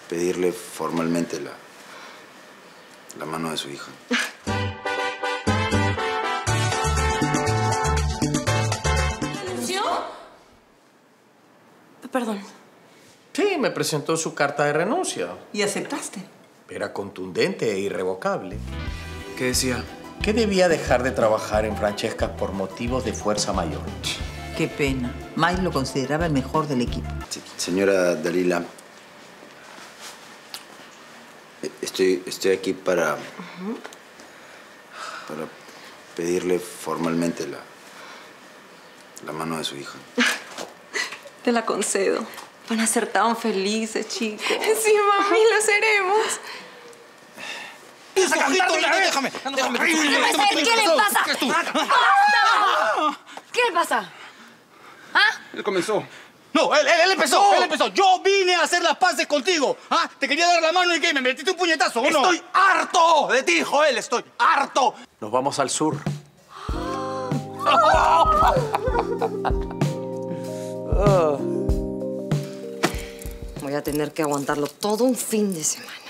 pedirle formalmente la mano de su hija. ¿Yo? Perdón. Sí, me presentó su carta de renuncia. ¿Y aceptaste? Era contundente e irrevocable. ¿Qué decía? Que debía dejar de trabajar en Francesca por motivos de fuerza mayor. Qué pena. Mike lo consideraba el mejor del equipo. Sí, señora Dalila, estoy aquí para pedirle formalmente la mano de su hija. Te la concedo. Van a ser tan felices, chicos. Sí, mami, lo seremos. Déjame. ¿Qué le pasa? ¿Qué le pasa? ¿Ah? Él comenzó. No, él empezó, él empezó. Yo vine a hacer las paces contigo. ¿Ah? Te quería dar la mano y ¿qué? ¿Me metiste un puñetazo o no? Estoy harto de ti, Joel. Estoy harto. Nos vamos al sur. Voy a tener que aguantarlo todo un fin de semana.